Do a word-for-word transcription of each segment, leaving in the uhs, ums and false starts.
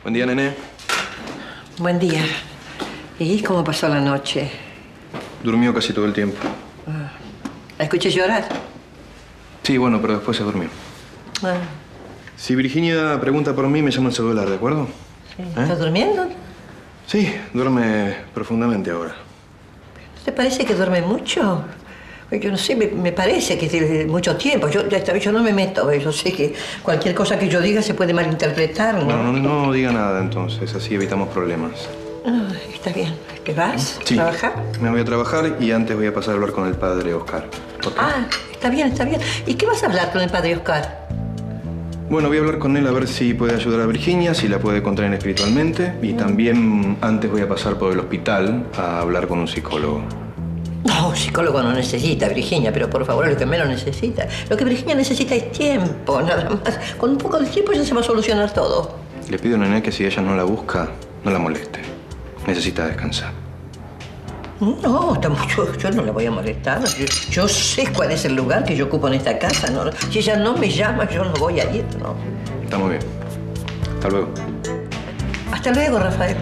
Buen día, nene. Buen día. ¿Y cómo pasó la noche? Durmió casi todo el tiempo. Ah. ¿La escuché llorar? Sí, bueno, pero después se durmió. Ah. Si Virginia pregunta por mí, me llama al celular, ¿de acuerdo? Sí. ¿Eh? ¿Estás durmiendo? Sí, duerme profundamente ahora. ¿No te parece que duerme mucho? Yo no sé, me, me parece que tiene mucho tiempo. Yo, ya, yo no me meto, yo sé que cualquier cosa que yo diga se puede malinterpretar, ¿no? No, no, no diga nada entonces, así evitamos problemas. Ah, está bien. ¿Te vas sí, a trabajar? Me voy a trabajar y antes voy a pasar a hablar con el padre Oscar. ¿Por qué? Ah, está bien, está bien. ¿Y qué vas a hablar con el padre Oscar? Bueno, voy a hablar con él a ver si puede ayudar a Virginia, si la puede contraer espiritualmente. Y mm. también antes voy a pasar por el hospital a hablar con un psicólogo. No, un psicólogo no necesita, Virginia, pero por favor, lo que menos necesita. Lo que Virginia necesita es tiempo, nada más. Con un poco de tiempo ya se va a solucionar todo. Le pido a Nené que si ella no la busca, no la moleste. Necesita descansar. No, yo, yo no la voy a molestar. Yo, yo sé cuál es el lugar que yo ocupo en esta casa, ¿no? Si ella no me llama, yo no voy a ir, ¿no? Está muy bien. Hasta luego. Hasta luego, Rafael.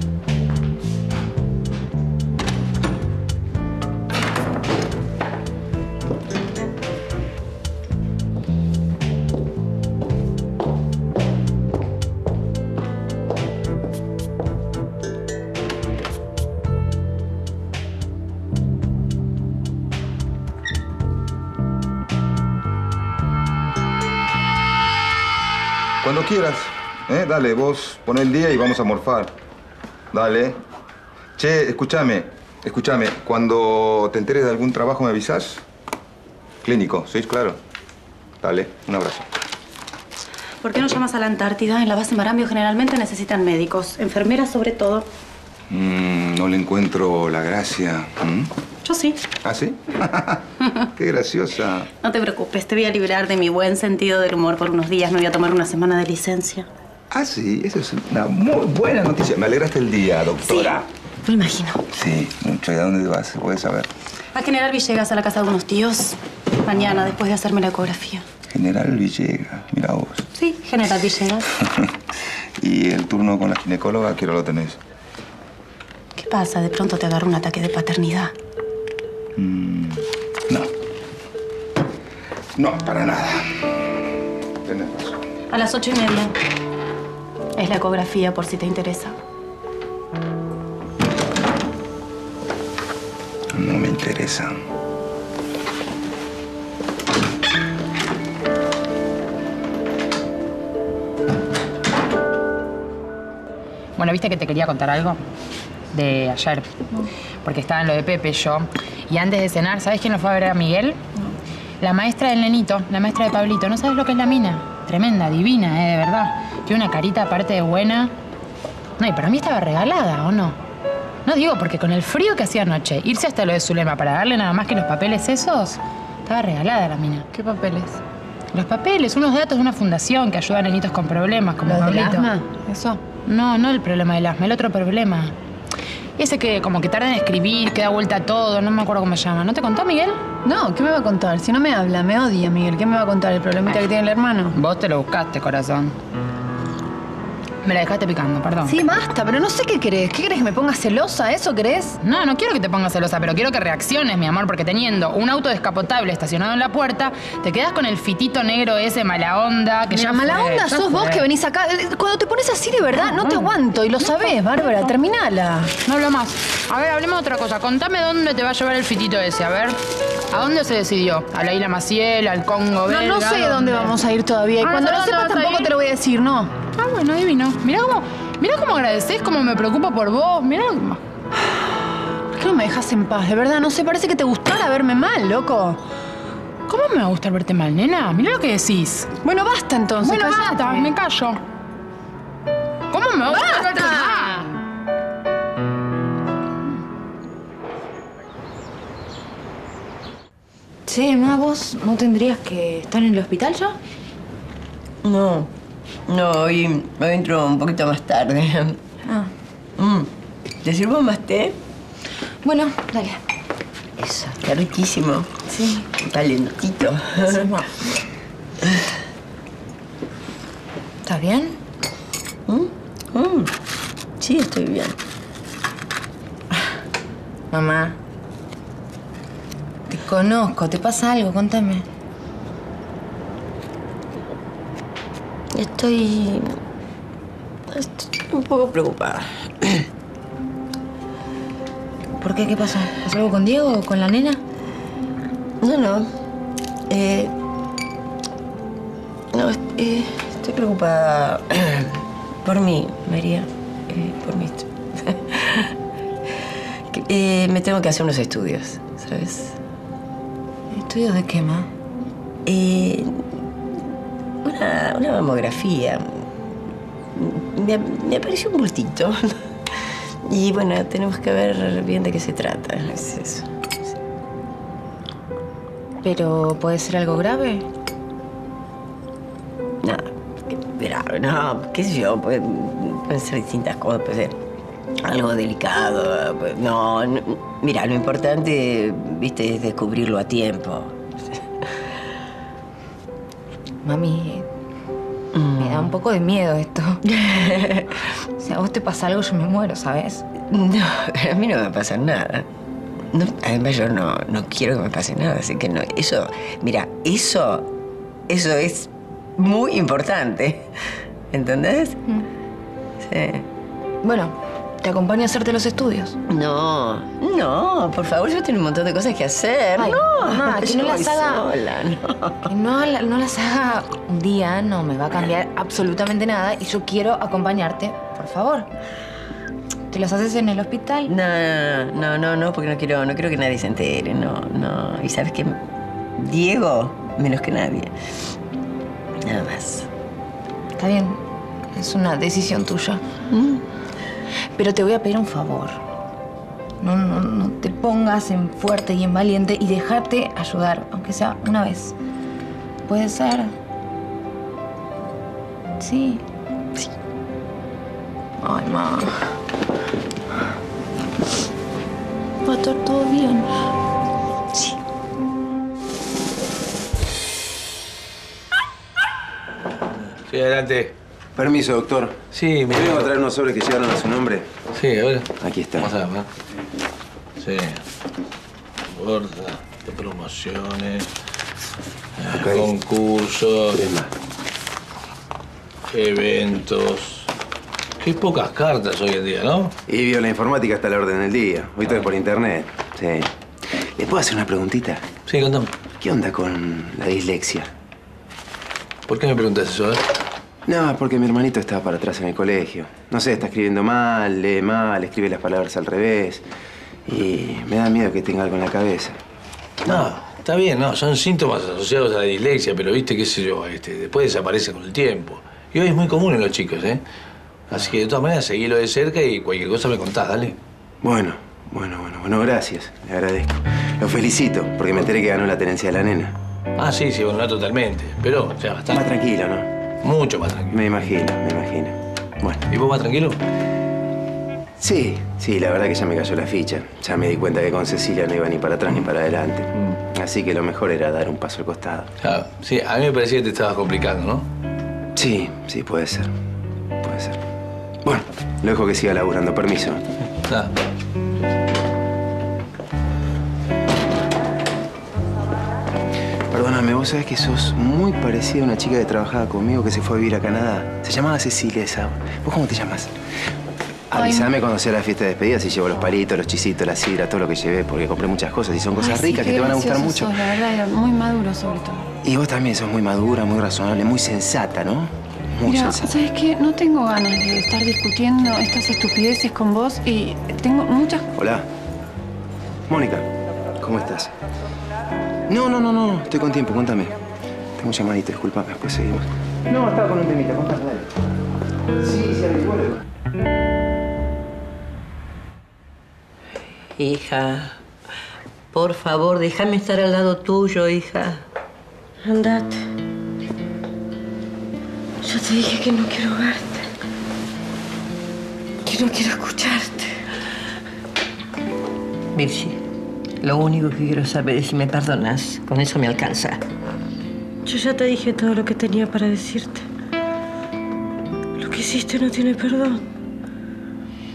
Cuando quieras, ¿eh? Dale, vos pon el día y vamos a morfar. Dale. Che, escúchame, escúchame. Cuando te enteres de algún trabajo me avisás. Clínico, ¿sí? Claro. Dale, un abrazo. ¿Por qué no llamas a la Antártida? En la base Marambio generalmente necesitan médicos, enfermeras sobre todo. Mm, no le encuentro la gracia. ¿Mm? Yo sí. ¿Ah, sí? Qué graciosa. No te preocupes, te voy a liberar de mi buen sentido del humor por unos días. Me voy a tomar una semana de licencia. Ah, sí, eso es una muy buena noticia. Me alegraste el día, doctora. Sí, me imagino. Sí, mucho. ¿Y a dónde vas? ¿Se puede saber? A General Villegas, a la casa de unos tíos. Mañana, después de hacerme la ecografía. General Villegas, mira vos. Sí, General Villegas. ¿Y el turno con la ginecóloga, qué hora lo tenés? ¿Qué pasa? De pronto te agarra un ataque de paternidad. Mm, no. No, para nada. Tenés razón. A las ocho y media. Es la ecografía, por si te interesa. No me interesa. Bueno, ¿viste que te quería contar algo? De ayer. Porque estaba en lo de Pepe yo. Y antes de cenar, ¿sabes quién lo fue a ver a Miguel? La maestra del nenito, la maestra de Pablito. ¿No sabes lo que es la mina? Tremenda, divina, ¿eh? De verdad. Tiene una carita aparte de buena. No, y para mí estaba regalada, ¿o no? No digo, porque con el frío que hacía anoche, irse hasta lo de Zulema para darle nada más que los papeles esos, estaba regalada la mina. ¿Qué papeles? Los papeles, unos datos de una fundación que ayuda a nenitos con problemas, como ¿Los del Pablito. asma? ¿Eso? No, no el problema del asma, el otro problema. Ese que como que tarda en escribir, que da vuelta a todo, no me acuerdo cómo se llama. ¿No te contó, Miguel? No, ¿qué me va a contar? Si no me habla, me odia, Miguel. ¿Qué me va a contar? ¿El problemita que tiene el hermano? Vos te lo buscaste, corazón. Me la dejaste picando, perdón. Sí, basta, pero no sé qué querés. ¿Qué querés? ¿Que me ponga celosa? ¿Eso querés? No, no quiero que te pongas celosa, pero quiero que reacciones, mi amor, porque teniendo un auto descapotable estacionado en la puerta, te quedás con el fitito negro ese mala onda que Mira, ya mala fue, onda ya sos fue. vos que venís acá. Cuando te pones así de verdad, no te aguanto. Y lo sabés, Bárbara. Terminala. No hablo más. A ver, hablemos de otra cosa. Contame dónde te va a llevar el fitito ese, a ver. ¿A dónde se decidió? ¿A la isla Maciel, al Congo No, belga? no sé dónde vamos a ir todavía. Y Ah, cuando ¿no lo sabes sepas dónde vas a tampoco ir? te lo voy a decir, no. Ah, bueno, adivino. Mirá cómo, mirá cómo agradeces, cómo me preocupo por vos. Mirá. ¿Por qué no me dejas en paz? De verdad, no sé, parece que te gustara verme mal, loco. ¿Cómo me va a gustar verte mal, nena? Mirá lo que decís. Bueno, basta entonces. Bueno, cállate. basta, me callo. ¿Cómo me va a gustar verte mal? Che, ma, ¿vos no tendrías que estar en el hospital ya? No, no, hoy, hoy entro un poquito más tarde. Ah. Mm. ¿Te sirvo más té? Bueno, dale. Eso, está riquísimo. Sí. Calentito. Sí, ma. ¿Estás bien? ¿Mm? Mm, sí, estoy bien. Mamá, te conozco. ¿Te pasa algo? Contame. Estoy... Estoy un poco preocupada. ¿Por qué? ¿Qué pasó? ¿Pasó algo con Diego o con la nena? No, no. Eh, no, eh, estoy preocupada por mí, María. Eh, por mí. eh, me tengo que hacer unos estudios, ¿sabes? ¿Estudios de qué, ma? Eh, una, una mamografía. Me, me apareció un bultito. Y bueno, tenemos que ver bien de qué se trata. Es eso. ¿Pero puede ser algo grave? No, grave, no, qué sé yo, pueden, pueden ser distintas cosas, puede ser algo delicado. Pues, no, no, mira, lo importante, viste, es descubrirlo a tiempo. Mami, mm. me da un poco de miedo esto. Si a vos te pasa algo, yo me muero, ¿sabes? No, a mí no me va a pasar nada. No, además, yo no, no quiero que me pase nada, así que no. Eso, mira, eso, eso es muy importante. ¿Entendés? Mm. Sí. Bueno, te acompaño a hacerte los estudios. No, no, por favor, yo tengo un montón de cosas que hacer. Ay, no, mamá, que yo no las voy haga. sola, no. Que no, la- no las haga un día, no me va a cambiar absolutamente nada y yo quiero acompañarte, por favor. ¿Te los haces en el hospital? No, no, no, no, porque no quiero, no quiero que nadie se entere, no, no. Y sabes que Diego, menos que nadie. Nada más. Está bien, es una decisión tuya. ¿Mm? Pero te voy a pedir un favor. No, no, no te pongas en fuerte y en valiente y dejarte ayudar, aunque sea una vez. ¿Puede ser? Sí. Sí. Ay, ma. Va a estar todo bien. Sí. Sí, adelante. Permiso, doctor. Sí, ¿Me vengo a traer unos sobres que llegaron a su nombre? Sí, a ver. Aquí está. Vamos a ver. Sí. Borda de promociones. Ok. Concursos. ¿Qué más? Eventos. Qué pocas cartas hoy en día, ¿no? Y vio, la informática está a la orden del día. Hoy todo es por internet. Sí. ¿Le puedo hacer una preguntita? Sí, contame. ¿Qué onda con la dislexia? ¿Por qué me preguntas eso, eh? No, porque mi hermanito estaba para atrás en el colegio. No sé, está escribiendo mal, lee mal, escribe las palabras al revés. Y me da miedo que tenga algo en la cabeza. No, está bien, no. Son síntomas asociados a la dislexia, pero viste, qué sé yo, este, después desaparece con el tiempo. Y hoy es muy común en los chicos, ¿eh? Así que de todas maneras, seguilo de cerca y cualquier cosa me contás, dale. Bueno, bueno, bueno, bueno, gracias. Le agradezco. Lo felicito, porque me enteré que ganó la tenencia de la nena. Ah, sí, sí, bueno, no totalmente. Pero ya Está bastante. más tranquilo, ¿no? Mucho más tranquilo. Me imagino, me imagino. Bueno. ¿Y vos más tranquilo? Sí, sí, la verdad que ya me cayó la ficha. Ya me di cuenta que con Cecilia no iba ni para atrás ni para adelante. Así que lo mejor era dar un paso al costado. Claro, sí, a mí me parecía que te estabas complicando, ¿no? Sí, sí, puede ser. Puede ser. Bueno, lo dejo que siga laburando. Permiso. Nada. Perdóname, vos sabés que sos muy parecida a una chica que trabajaba conmigo que se fue a vivir a Canadá. Se llamaba Cecilia esa. ¿Vos cómo te llamas? Avísame cuando sea la fiesta de despedida si llevo los palitos, los chisitos, la sidra, todo lo que llevé, porque compré muchas cosas y son cosas Ay, ricas sí, que qué te van a gustar gracioso mucho. sos, la verdad, era muy maduro sobre todo. Y vos también sos muy madura, muy razonable, muy sensata, ¿no? Muy Mira, sensata. ¿sabes qué? No tengo ganas de estar discutiendo estas estupideces con vos y tengo muchas... Hola. Mónica, ¿cómo estás? No, no, no, no, estoy con tiempo, contame. Tengo un llamadito, disculpame, después seguimos. No, estaba con un temita, contame, dale. Sí, sí, averigualo. Hija, por favor, déjame estar al lado tuyo, hija. Andate. Yo te dije que no quiero verte. Que no quiero escucharte. Virgi, lo único que quiero saber es si me perdonas. Con eso me alcanza. Yo ya te dije todo lo que tenía para decirte. Lo que hiciste no tiene perdón.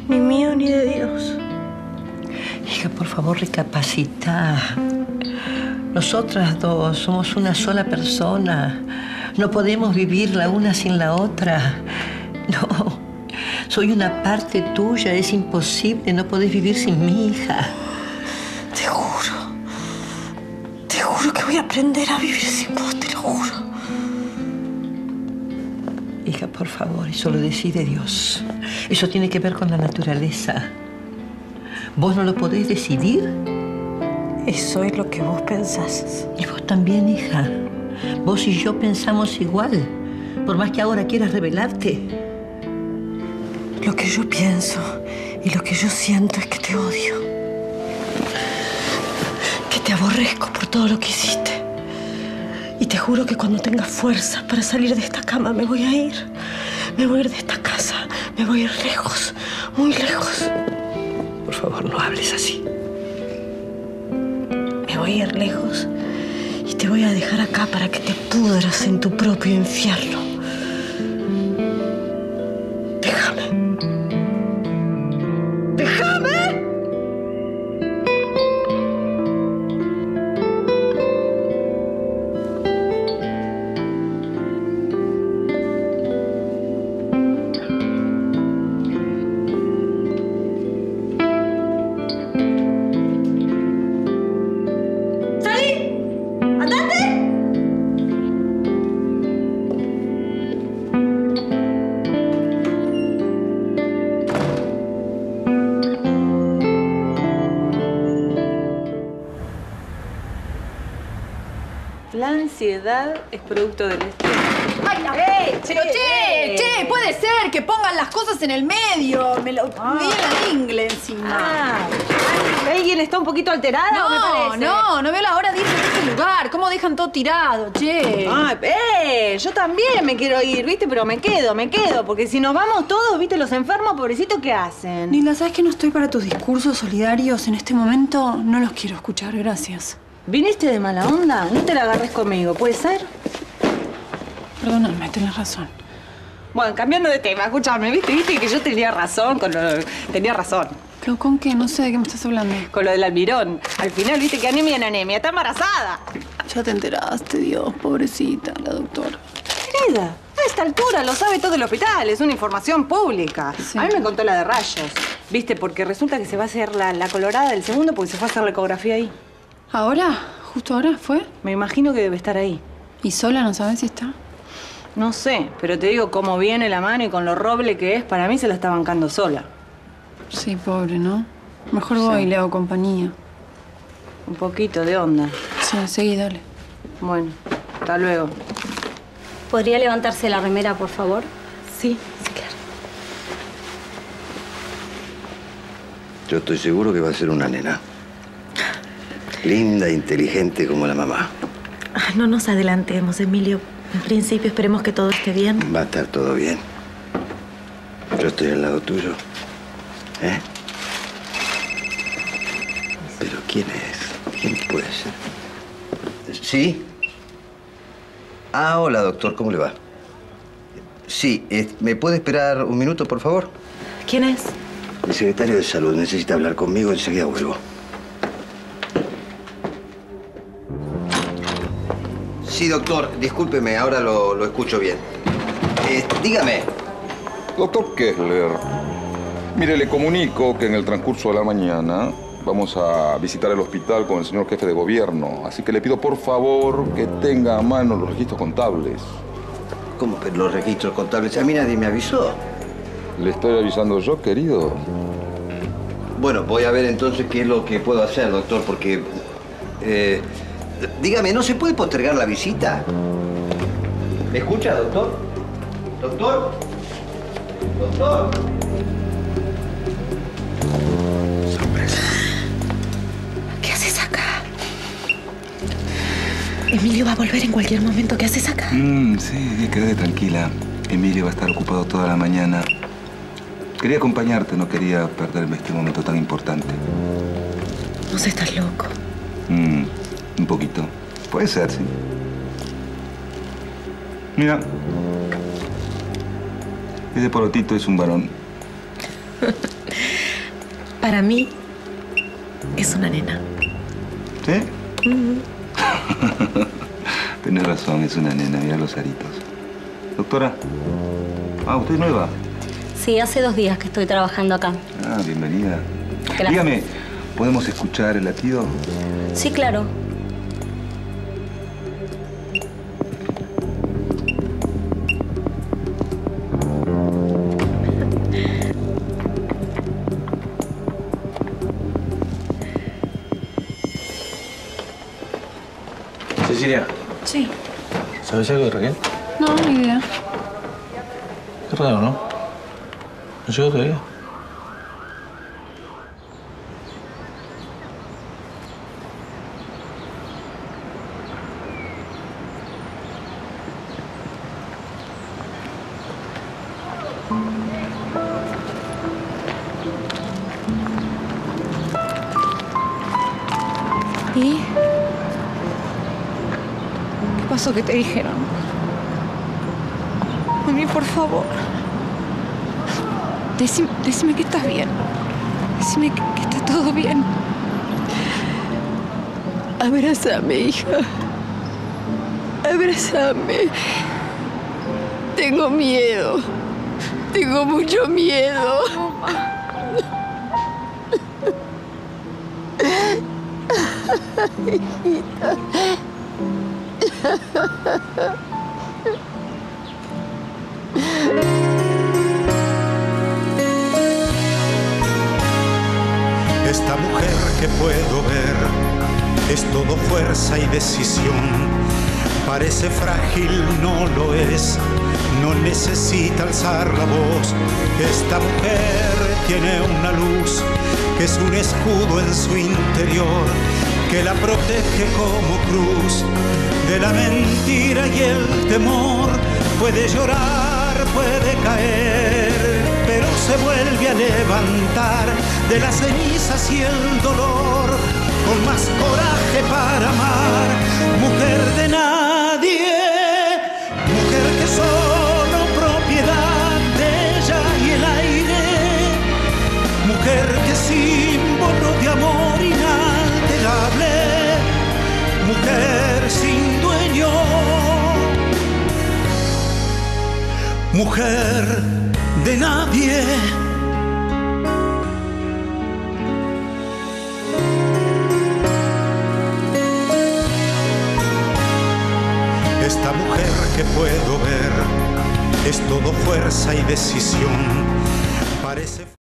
Ni mío ni de Dios. Hija, por favor, recapacita. Nosotras dos somos una sola persona. No podemos vivir la una sin la otra. No. Soy una parte tuya. Es imposible. No podés vivir sin mi hija. Te juro. Te juro que voy a aprender a vivir sin vos, te lo juro. Hija, por favor, eso lo decide Dios. Eso tiene que ver con la naturaleza. ¿Vos no lo podés decidir? Eso es lo que vos pensás. Y vos también, hija. Vos y yo pensamos igual. Por más que ahora quieras rebelarte. Lo que yo pienso y lo que yo siento es que te odio. Que te aborrezco por todo lo que hiciste. Y te juro que cuando tenga fuerza para salir de esta cama me voy a ir. Me voy a ir de esta casa. Me voy a ir lejos, muy lejos. Por favor, no hables así. Me voy a ir lejos y te voy a dejar acá para que te pudras en tu propio infierno. Déjame. ¡Déjame! La ansiedad es producto del estrés. ¡Ay, la eh, Pero che, che, puede ser que pongan las cosas en el medio. Me lo Ah. vi en la ingle encima. Ah. ¿Alguien está un poquito alterada? No, me parece? no, no veo la hora de irse de este lugar. ¿Cómo dejan todo tirado, che? Ah, eh, yo también me quiero ir, ¿viste? Pero me quedo, me quedo. Porque si nos vamos todos, ¿viste? Los enfermos, pobrecitos, ¿qué hacen? Nilda, ¿sabes que no estoy para tus discursos solidarios en este momento? No los quiero escuchar, gracias. ¿Viniste de mala onda? No te la agarres conmigo, ¿puede ser? Perdóname, tenés razón. Bueno, cambiando de tema, escúchame, ¿viste? ¿Viste que yo tenía razón con lo... Tenía razón. ¿Pero con qué? No sé de qué me estás hablando. Con lo del almirón. Al final, ¿viste que anemia en anemia? Está embarazada. Ya te enteraste, Dios, pobrecita, la doctora. Querida, a esta altura lo sabe todo el hospital. Es una información pública. Sí. A mí me contó la de rayos. ¿Viste? Porque resulta que se va a hacer la, la colorada del segundo porque se fue a hacer la ecografía ahí. ¿Ahora? ¿Justo ahora fue? Me imagino que debe estar ahí. ¿Y sola no sabes si está? No sé, pero te digo cómo viene la mano y con lo roble que es, para mí se la está bancando sola. Sí, pobre, ¿no? Mejor voy Sí. y le hago compañía. Un poquito de onda. Sí, seguí, dale. Bueno, hasta luego. ¿Podría levantarse la remera, por favor? Sí, sí, claro. Yo estoy seguro que va a ser una nena. Linda, inteligente como la mamá. Ah, no nos adelantemos, Emilio. En principio esperemos que todo esté bien. Va a estar todo bien. Yo estoy al lado tuyo. ¿Eh? ¿Pero quién es? ¿Quién puede ser? ¿Sí? Ah, hola, doctor. ¿Cómo le va? Sí, eh, ¿me puede esperar un minuto, por favor? ¿Quién es? El secretario de Salud necesita hablar conmigo. Enseguida vuelvo. Sí, doctor. Discúlpeme, ahora lo, lo escucho bien. Eh, dígame. Doctor Kessler, mire, le comunico que en el transcurso de la mañana vamos a visitar el hospital con el señor jefe de gobierno. Así que le pido, por favor, que tenga a mano los registros contables. ¿Cómo? Pero los registros contables. A mí nadie me avisó. Le estoy avisando yo, querido. Bueno, voy a ver entonces qué es lo que puedo hacer, doctor, porque... Eh, dígame, ¿no se puede postergar la visita? ¿Me escucha, doctor? ¿Doctor? ¿Doctor? Sorpresa. ¿Qué haces acá? Emilio va a volver en cualquier momento. ¿Qué haces acá? Mm, sí, quédate tranquila. Emilio va a estar ocupado toda la mañana. Quería acompañarte, no quería perderme este momento tan importante. No sé, estás loco. Mm, un poquito. Puede ser, sí. Mira. Ese porotito es un varón. Para mí, es una nena. ¿Sí? Mm. Tenés razón, es una nena, mira los aritos. Doctora, ah, ¿usted es nueva? Sí, hace dos días que estoy trabajando acá. Ah, bienvenida. Gracias. Dígame, ¿podemos escuchar el latido? Sí, claro. Cecilia, Sí. ¿sabes algo de Raquel? No, ni idea. Qué raro, ¿no? ¿No llegó todavía? ¿Y? ¿Qué pasó? ¿Qué te dijeron? Mami, por favor. Decime, decime que estás bien. Decime que, que está todo bien. Abrázame, hija. Abrázame. Tengo miedo. Tengo mucho miedo. Hijita. Esta mujer que puedo ver es todo fuerza y decisión. Parece frágil, no lo es, no necesita alzar la voz. Esta mujer tiene una luz que es un escudo en su interior, que la protege como cruz de la mentira y el temor. Puede llorar, puede caer, pero se vuelve a levantar de las cenizas y el dolor, con más coraje para amar. Mujer de nadie, mujer que es solo propiedad de ella y el aire, mujer que es símbolo de amor inalterable, mujer sin dueño, mujer de nadie. Esta mujer que puedo ver es todo fuerza y decisión. Parece